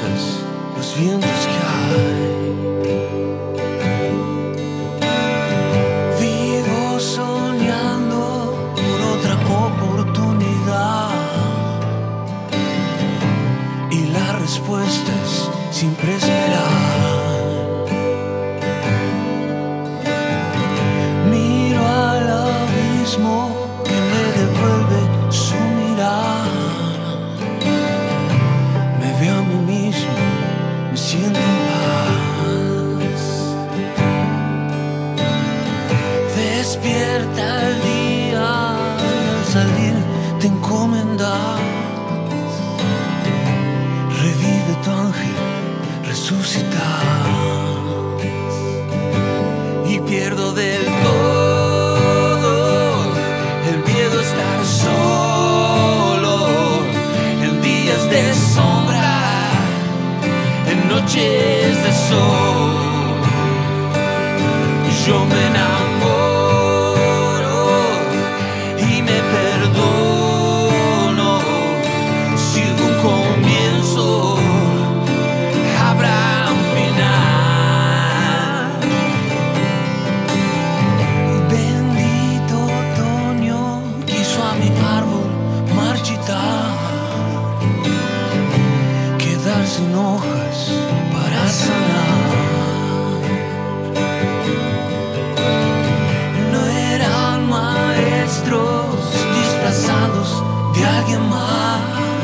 brisas, los vientos que hay. Vivo soñando por otra oportunidad, y la respuesta es siempre esperar. Miro al abismo que me devuelve su mirada. Me veo a mí mismo, me siento en paz. Despierta el día y al salir te encomendas. Revive tu ángel, resucitas. Y pierdo del todo el miedo a estar solo en días de sombra, en noches de sol. Yo me enamoro y me perdono. Si hubo un comienzo, habrá un final. Bendito otoño quiso a mi árbol marchitar, quedar sin hojas para sanar. No eran maestros disfrazados de alguien más,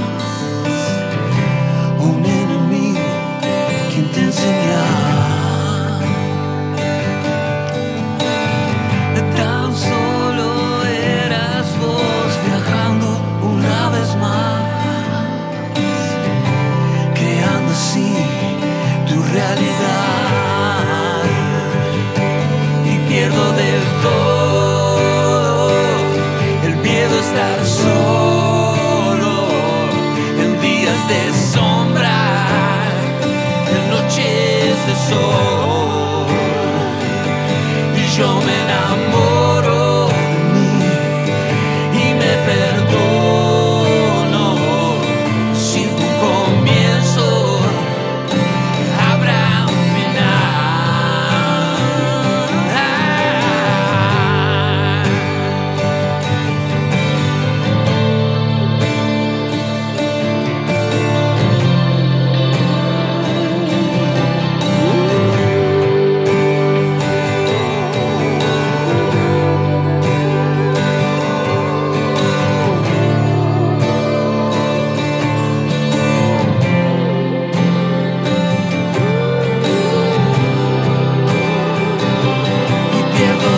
un enemigo quien te enseña. Tan solo eras vos viajando una vez más, creando así tu realidad. Y pierdo del todo el miedo a estar solo en días de sombra, en noches de sol. Y yo me enamoro de mí y me perdono. Si hubo un comienzo, habrá un final. Y pierdo